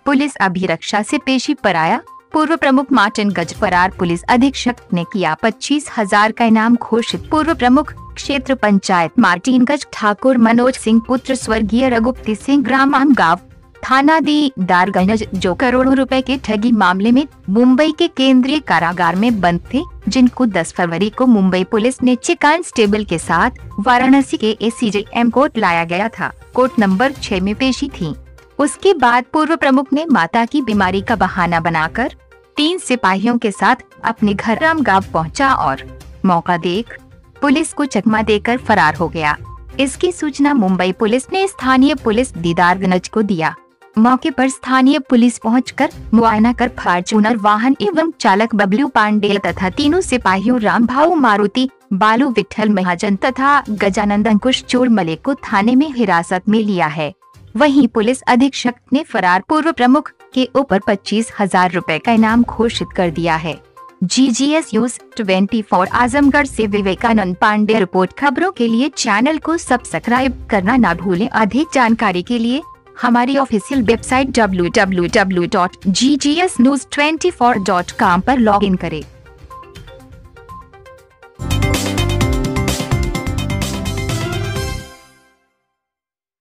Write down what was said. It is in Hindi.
पुलिस अभिरक्षा से पेशी पर आया। पूर्व प्रमुख मार्टिन गज फरार, पुलिस अधीक्षक ने किया 25,000 का इनाम घोषित। पूर्व प्रमुख क्षेत्र पंचायत मार्टिन गज ठाकुर मनोज सिंह पुत्र स्वर्गीय रघुपति सिंह ग्राम आमगांव थाना दीदारगंज, जो करोड़ों रुपए के ठगी मामले में मुंबई के केंद्रीय कारागार में बंद थे, जिनको 10 फरवरी को मुंबई पुलिस ने चीफ कांस्टेबल के साथ वाराणसी के ACJM कोर्ट लाया गया था। कोर्ट नंबर 6 में पेशी थी। उसके बाद पूर्व प्रमुख ने माता की बीमारी का बहाना बनाकर 3 सिपाहियों के साथ अपने घर रामगांव पहुंचा और मौका देख पुलिस को चकमा देकर फरार हो गया। इसकी सूचना मुंबई पुलिस ने स्थानीय पुलिस दीदारगंज को दिया। मौके पर स्थानीय पुलिस पहुंचकर मुआयना कर फॉर्च्यूनर वाहन एवं चालक बबलू पांडे तथा तीनों सिपाहियों रामभाऊ मारुति, बालू विठल महाजन तथा गजानंद अंकुश चोरमले को थाने में हिरासत में लिया है। वहीं पुलिस अधीक्षक ने फरार पूर्व प्रमुख के ऊपर 25,000 रुपए का इनाम घोषित कर दिया है। GGS News 24 आजमगढ़ से विवेकानंद पांडे रिपोर्ट। खबरों के लिए चैनल को सब्सक्राइब करना ना भूलें। अधिक जानकारी के लिए हमारी ऑफिशियल वेबसाइट www.ggsnews24.com पर लॉगिन करें।